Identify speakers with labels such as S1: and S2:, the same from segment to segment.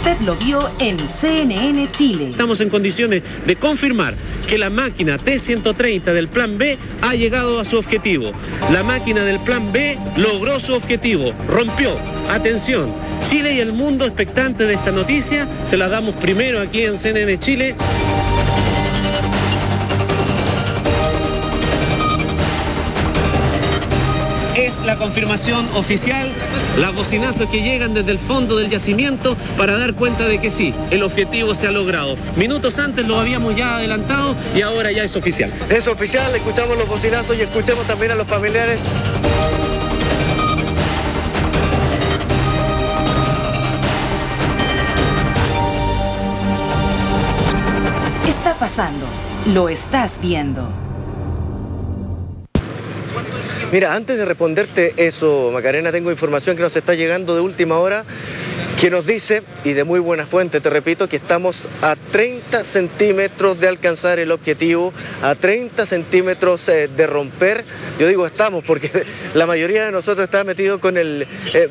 S1: Usted lo vio en CNN Chile.
S2: Estamos en condiciones de confirmar que la máquina T-130 del Plan B ha llegado a su objetivo. La máquina del Plan B logró su objetivo, rompió. Atención, Chile y el mundo expectante de esta noticia, se la damos primero aquí en CNN Chile. Es la confirmación oficial, los bocinazos que llegan desde el fondo del yacimiento para dar cuenta de que sí, el objetivo se ha logrado. Minutos antes lo habíamos ya adelantado y ahora ya es oficial.
S3: Es oficial, escuchamos los bocinazos y escuchemos también a los familiares.
S1: Está pasando, lo estás viendo.
S3: Mira, antes de responderte eso, Macarena, tengo información que nos está llegando de última hora, que nos dice, y de muy buena fuente, te repito, que estamos a 30 centímetros de alcanzar el objetivo, a 30 centímetros de romper. Yo digo estamos porque la mayoría de nosotros está metido con el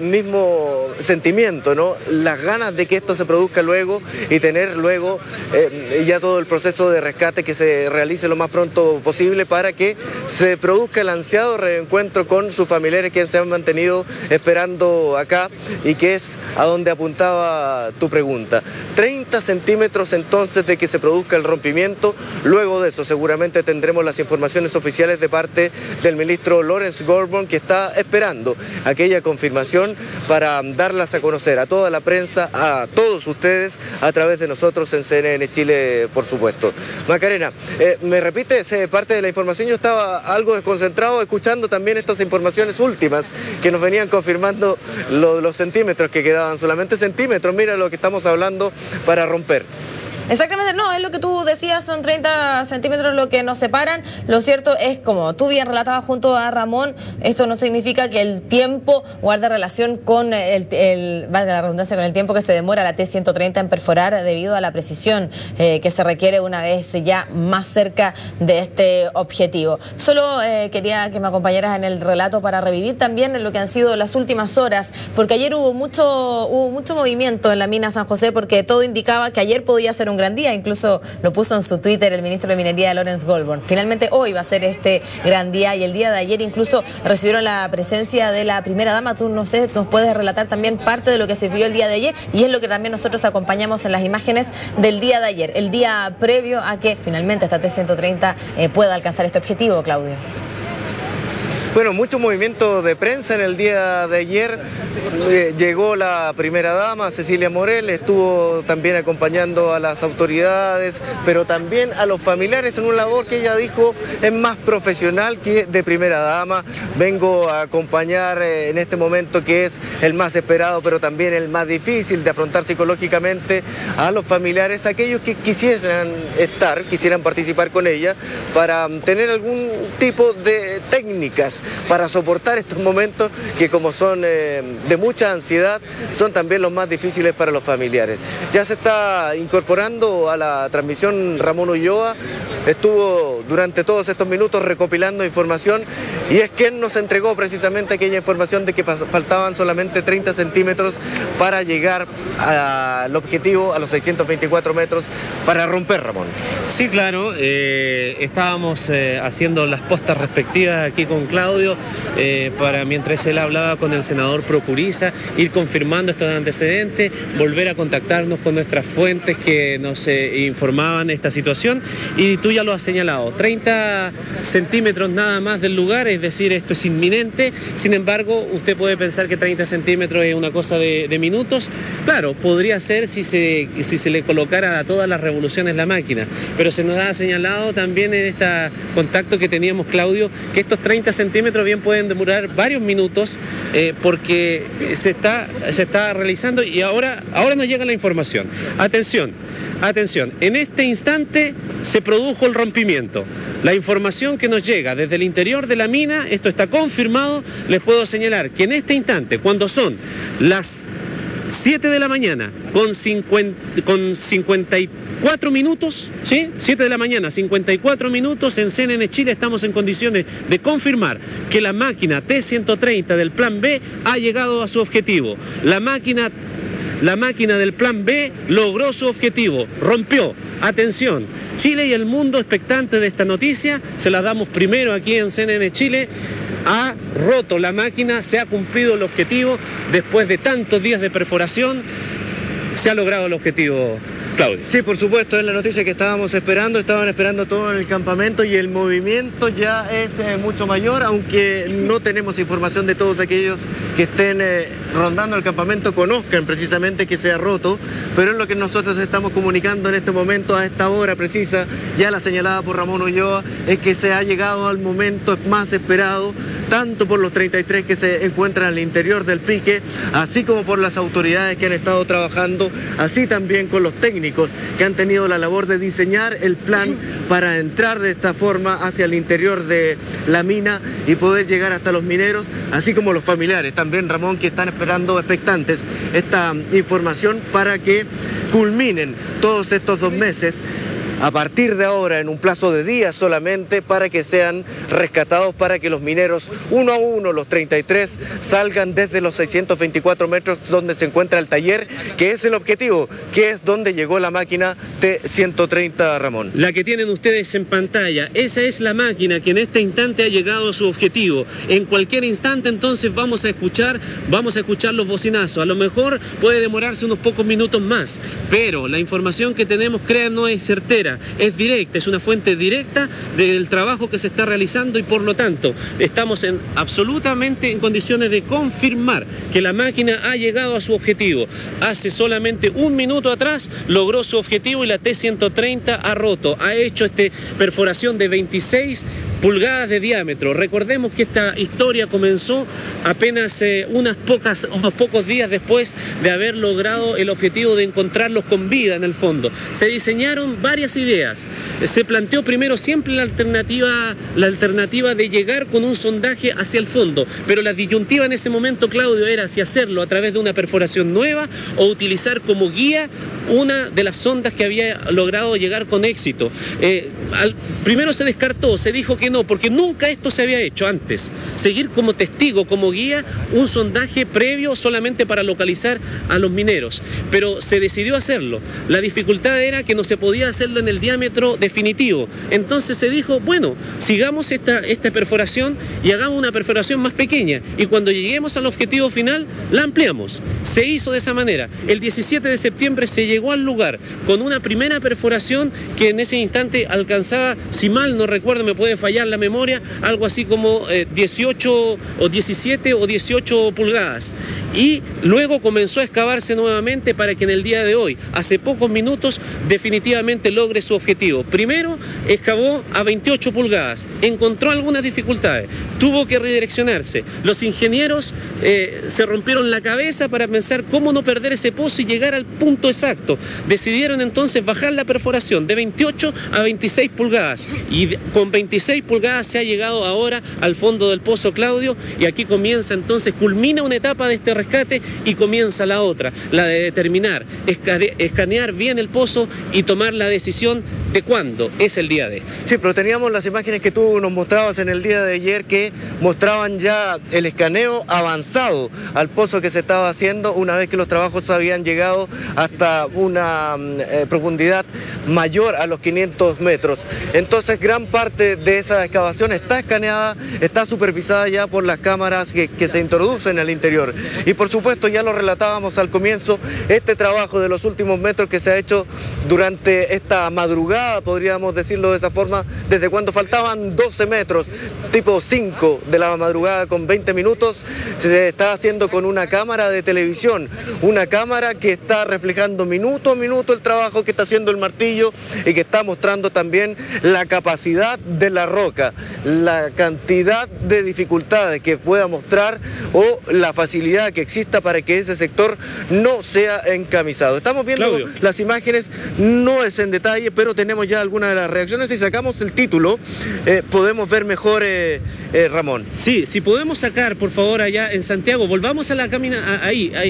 S3: mismo sentimiento, ¿no? Las ganas de que esto se produzca luego y tener luego ya todo el proceso de rescate que se realice lo más pronto posible para que se produzca el ansiado reencuentro con sus familiares que se han mantenido esperando acá y que es a donde apuntaba tu pregunta. 30 centímetros entonces de que se produzca el rompimiento. Luego de eso seguramente tendremos las informaciones oficiales de parte del ministro Lawrence Goldburn, que está esperando aquella confirmación para darlas a conocer a toda la prensa, a todos ustedes, a través de nosotros en CNN Chile, por supuesto. Macarena, ¿me repites parte de la información? Yo estaba algo desconcentrado escuchando también estas informaciones últimas que nos venían confirmando los centímetros que quedaban, solamente centímetros, mira lo que estamos hablando para romper.
S4: Exactamente, no, es lo que tú decías, son 30 centímetros lo que nos separan. Lo cierto es, como tú bien relatabas junto a Ramón, esto no significa que el tiempo guarde relación con valga la redundancia, con el tiempo que se demora la T-130 en perforar debido a la precisión que se requiere una vez ya más cerca de este objetivo. Solo quería que me acompañaras en el relato para revivir también lo que han sido las últimas horas, porque ayer hubo mucho movimiento en la mina San José, porque todo indicaba que ayer podía ser un gran día, incluso lo puso en su Twitter el ministro de Minería, Lawrence Goldburn. Finalmente hoy va a ser este gran día y el día de ayer incluso recibieron la presencia de la primera dama. Tú, no sé, nos puedes relatar también parte de lo que se vio el día de ayer y es lo que también nosotros acompañamos en las imágenes del día de ayer, el día previo a que finalmente esta T-130 pueda alcanzar este objetivo, Claudio.
S3: Bueno, mucho movimiento de prensa en el día de ayer. Llegó la primera dama, Cecilia Morel, estuvo también acompañando a las autoridades, pero también a los familiares en una labor que ella dijo es más profesional que de primera dama. Vengo a acompañar en este momento que es el más esperado, pero también el más difícil de afrontar psicológicamente a los familiares, aquellos que quisieran participar con ella para tener algún tipo de técnicas para soportar estos momentos que, como son de mucha ansiedad, son también los más difíciles para los familiares. Ya se está incorporando a la transmisión Ramón Ulloa, estuvo durante todos estos minutos recopilando información y es quien nos entregó precisamente aquella información de que faltaban solamente 30 centímetros para llegar al objetivo, a los 624 metros, para romper, Ramón.
S2: Sí, claro, estábamos haciendo las postas respectivas aquí con Claudio, para mientras él hablaba con el senador Procuriza, ir confirmando estos antecedentes, volver a contactarnos con nuestras fuentes que nos informaban esta situación, y tú ya lo has señalado, 30 centímetros nada más del lugar, es decir, esto es inminente. Sin embargo, usted puede pensar que 30 centímetros es una cosa de minutos. Claro, podría ser si se le colocara a todas las revoluciones la máquina, pero se nos ha señalado también en este contacto que teníamos, Claudio, que estos 30 centímetros bien pueden demorar varios minutos, porque se está realizando y ahora nos llega la información. Atención, en este instante se produjo el rompimiento. La información que nos llega desde el interior de la mina, esto está confirmado, les puedo señalar que en este instante, cuando son las 7 de la mañana con 54 minutos, ¿sí? 7 de la mañana, 54 minutos, en CNN Chile estamos en condiciones de confirmar que la máquina T-130 del Plan B ha llegado a su objetivo. La máquina La máquina del plan B logró su objetivo, rompió. Atención, Chile y el mundo expectante de esta noticia, se la damos primero aquí en CNN Chile. Ha roto la máquina, se ha cumplido el objetivo, después de tantos días de perforación, se ha logrado el objetivo. Claudio.
S3: Sí, por supuesto, es la noticia que estábamos esperando, estaban esperando todo en el campamento y el movimiento ya es mucho mayor, aunque no tenemos información de todos aquellos que estén rondando el campamento, conozcan precisamente que se ha roto, pero es lo que nosotros estamos comunicando en este momento, a esta hora precisa, ya la señalada por Ramón Ulloa, es que se ha llegado al momento más esperado, tanto por los 33 que se encuentran al interior del pique, así como por las autoridades que han estado trabajando, así también con los técnicos que han tenido la labor de diseñar el plan para entrar de esta forma hacia el interior de la mina y poder llegar hasta los mineros, así como los familiares también, Ramón, que están esperando expectantes esta información para que culminen todos estos 2 meses a partir de ahora en un plazo de días solamente, para que sean rescatados, para que los mineros uno a uno, los 33, salgan desde los 624 metros donde se encuentra el taller, que es el objetivo, que es donde llegó la máquina T130, Ramón.
S2: La que tienen ustedes en pantalla, esa es la máquina que en este instante ha llegado a su objetivo. En cualquier instante entonces vamos a escuchar los bocinazos. A lo mejor puede demorarse unos pocos minutos más, pero la información que tenemos, créanos, es certera. Es directa, es una fuente directa del trabajo que se está realizando y por lo tanto estamos absolutamente en condiciones de confirmar que la máquina ha llegado a su objetivo. Hace solamente 1 minuto atrás logró su objetivo y la T130 ha roto, ha hecho perforación de 26 pulgadas de diámetro. Recordemos que esta historia comenzó apenas unos pocos días después de haber logrado el objetivo de encontrarlos con vida en el fondo. Se diseñaron varias ideas. Se planteó primero siempre la alternativa de llegar con un sondaje hacia el fondo, pero la disyuntiva en ese momento, Claudio, era si hacerlo a través de una perforación nueva o utilizar como guía una de las sondas que había logrado llegar con éxito. Primero se descartó, se dijo que no, porque nunca esto se había hecho antes. Seguir como testigo, como guía, un sondaje previo solamente para localizar a los mineros. Pero se decidió hacerlo. La dificultad era que no se podía hacerlo en el diámetro definitivo. Entonces se dijo, bueno, sigamos esta perforación y hagamos una perforación más pequeña. Y cuando lleguemos al objetivo final, la ampliamos. Se hizo de esa manera. El 17 de septiembre se llegó al lugar con una primera perforación que en ese instante alcanzaba, si mal no recuerdo, me puede fallar la memoria, algo así como 18 o 17 o 18 pulgadas. Y luego comenzó a excavarse nuevamente para que en el día de hoy, hace pocos minutos, definitivamente logre su objetivo. Primero excavó a 28 pulgadas, encontró algunas dificultades, tuvo que redireccionarse. Los ingenieros se rompieron la cabeza para pensar cómo no perder ese pozo y llegar al punto exacto. Decidieron entonces bajar la perforación de 28 a 26 pulgadas y con 26 pulgadas se ha llegado ahora al fondo del pozo, Claudio, y aquí comienza entonces, culmina una etapa de este rescate y comienza la otra, la de determinar, escanear bien el pozo y tomar la decisión de cuándo es el día de.
S3: Sí, pero teníamos las imágenes que tú nos mostrabas en el día de ayer que mostraban ya el escaneo avanzado al pozo que se estaba haciendo una vez que los trabajos habían llegado hasta una profundidad mayor a los 500 metros. Entonces gran parte de esa excavación está escaneada, está supervisada ya por las cámaras que se introducen al interior. Y por supuesto, ya lo relatábamos al comienzo, este trabajo de los últimos metros que se ha hecho durante esta madrugada, podríamos decirlo de esa forma, desde cuando faltaban 12 metros, tipo 5 de la madrugada con 20 minutos, se está haciendo con una cámara de televisión, una cámara que está reflejando minuto a minuto el trabajo que está haciendo el martillo y que está mostrando también la capacidad de la roca, la cantidad de dificultades que pueda mostrar o la facilidad que exista para que ese sector no sea encamisado. Estamos viendo, Claudio, las imágenes, no es en detalle, pero tenemos ya algunas de las reacciones. Si sacamos el título, podemos ver mejor, Ramón.
S2: Sí, si podemos sacar, por favor, allá en Santiago, volvamos a la cámara,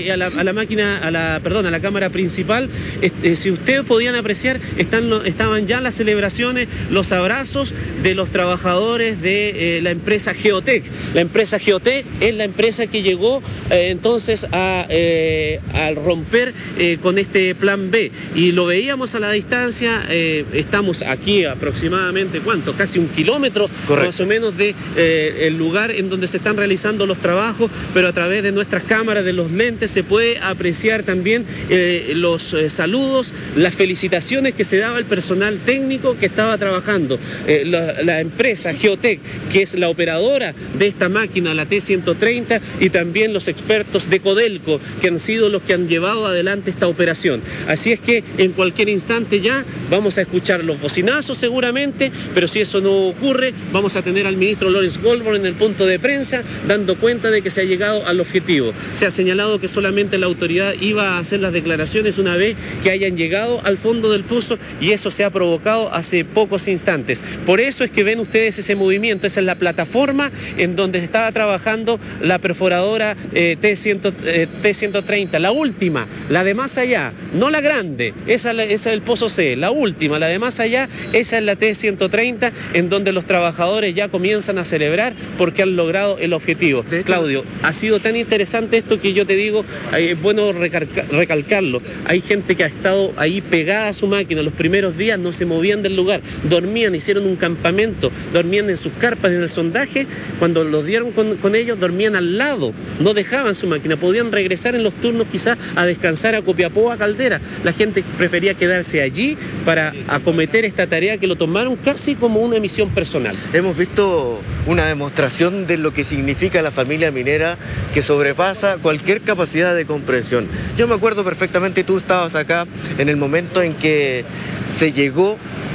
S2: a la cámara principal. Si ustedes podían apreciar, estaban ya las celebraciones, los abrazos de los trabajadores de la empresa Geotec. La empresa Geotec es la empresa que llegó entonces a romper con este plan B. Y lo veíamos a la distancia, estamos aquí aproximadamente, ¿cuánto? Casi 1 kilómetro más o menos de el lugar en donde se están realizando los trabajos, pero a través de nuestras cámaras, de los lentes, se puede apreciar también los saludos, las felicitaciones que se daba al personal técnico que estaba trabajando. La empresa Geotec, que es la operadora de esta máquina, la T130, y también los expertos de Codelco, que han sido los que han llevado adelante esta operación. Así es que en cualquier instante ya vamos a escuchar los bocinazos seguramente, pero si eso no ocurre, vamos a tener al ministro Lawrence Goldborn en el punto de prensa dando cuenta de que se ha llegado al objetivo. Se ha señalado que solamente la autoridad iba a hacer las declaraciones una vez que hayan llegado al fondo del pozo, y eso se ha provocado hace pocos instantes. Por eso es que ven ustedes ese movimiento. Esa es la plataforma en donde estaba trabajando la perforadora T130, la última, la de más allá, no la grande, esa es el pozo C, la última, la de más allá, esa es la T130, en donde los trabajadores ya comienzan a celebrar porque han logrado el objetivo. Claudio, ha sido tan interesante esto que yo te digo, es bueno recalcarlo. Hay gente que ha estado ahí pegada a su máquina. Los primeros días no se movían del lugar, dormían, hicieron un campamento, dormían en sus carpas en el sondaje. Cuando los dieron con ellos, dormían al lado, no dejaban su máquina, podían regresar en los turnos quizás a descansar a Copiapó o a Caldera. La gente prefería quedarse allí para acometer esta tarea que lo tomaron casi como una misión personal.
S3: Hemos visto una demostración de lo que significa la familia minera, que sobrepasa cualquier capacidad de comprensión. Yo me acuerdo perfectamente, tú estabas acá en el momento en que se llegó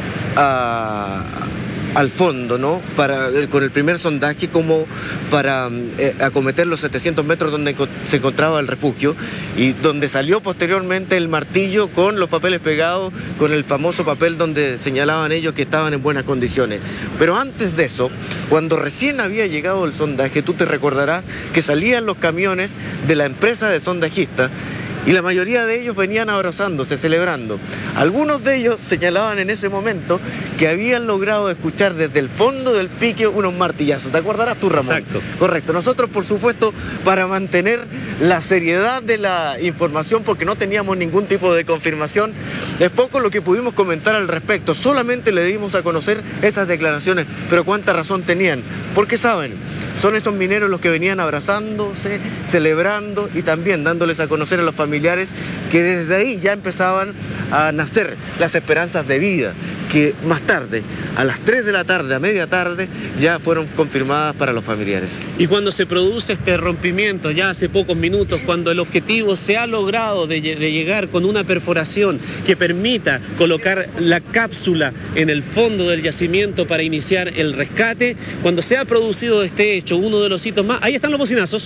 S3: al fondo, ¿no? Con el primer sondaje, como para acometer los 700 metros donde se encontraba el refugio, y donde salió posteriormente el martillo con los papeles pegados, con el famoso papel donde señalaban ellos que estaban en buenas condiciones. Pero antes de eso, cuando recién había llegado el sondaje, tú te recordarás que salían los camiones de la empresa de sondajistas, y la mayoría de ellos venían abrazándose, celebrando. Algunos de ellos señalaban en ese momento que habían logrado escuchar desde el fondo del pique unos martillazos. ¿Te acordarás tú, Ramón?
S2: Exacto.
S3: Correcto. Nosotros, por supuesto, para mantener la seriedad de la información, porque no teníamos ningún tipo de confirmación, es poco lo que pudimos comentar al respecto. Solamente le dimos a conocer esas declaraciones, pero cuánta razón tenían. Porque saben, son esos mineros los que venían abrazándose, celebrando, y también dándoles a conocer a los familiares que desde ahí ya empezaban a nacer las esperanzas de vida, que más tarde, a las 3 de la tarde, a media tarde, ya fueron confirmadas para los familiares.
S2: Y cuando se produce este rompimiento, ya hace pocos minutos, cuando el objetivo se ha logrado de llegar con una perforación que permita colocar la cápsula en el fondo del yacimiento para iniciar el rescate, cuando se ha producido este hecho, uno de los hitos más, ahí están los bocinazos.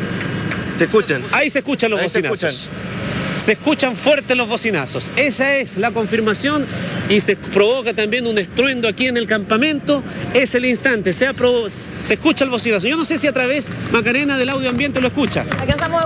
S3: ¿Se escuchan?
S2: Ahí se escuchan los bocinazos. Se escuchan fuertes los bocinazos. Esa es la confirmación, y se provoca también un estruendo aquí en el campamento. Es el instante, se escucha el bocinazo. Yo no sé si a través, Macarena, del audio ambiente lo escucha.
S4: Alcanzamos a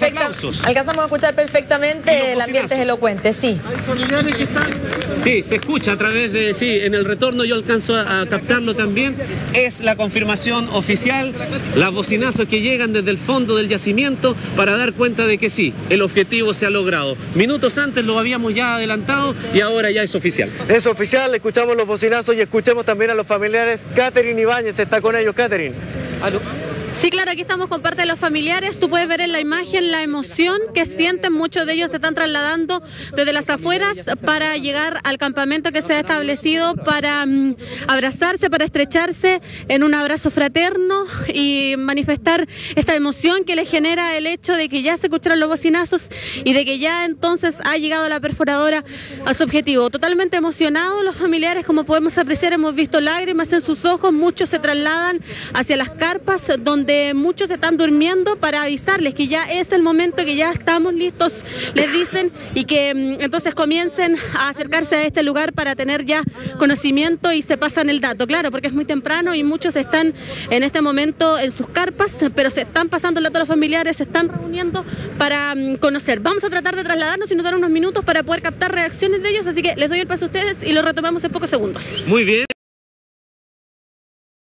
S4: escuchar perfectamente, el ambiente es elocuente, sí.
S3: ¿Hay familiares que están?
S2: Sí, se escucha a través de, sí, en el retorno yo alcanzo a captarlo también. Es la confirmación oficial, los bocinazos que llegan desde el fondo del yacimiento para dar cuenta de que sí, el objetivo se ha logrado. Minutos antes lo habíamos ya adelantado y ahora ya es oficial.
S3: Es oficial, escuchamos los bocinazos y escuchemos también a los familiares. Catherine Ibáñez está con ellos. Catherine.
S2: ¿Aló?
S5: Sí, claro, aquí estamos con parte de los familiares. Tú puedes ver en la imagen la emoción que sienten. Muchos de ellos se están trasladando desde las afueras para llegar al campamento que se ha establecido, para abrazarse, para estrecharse en un abrazo fraterno y manifestar esta emoción que les genera el hecho de que ya se escucharon los bocinazos y de que ya entonces ha llegado la perforadora a su objetivo. Totalmente emocionados los familiares, como podemos apreciar, hemos visto lágrimas en sus ojos. Muchos se trasladan hacia las carpas donde muchos están durmiendo para avisarles que ya es el momento, que ya estamos listos, les dicen, y que entonces comiencen a acercarse a este lugar para tener ya conocimiento y se pasan el dato. Claro, porque es muy temprano y muchos están en este momento en sus carpas, pero se están pasando el dato a los familiares, se están reuniendo para conocer. Vamos a tratar de trasladarnos y nos dan unos minutos para poder captar reacciones de ellos, así que les doy el paso a ustedes y lo retomamos en pocos segundos.
S2: Muy bien.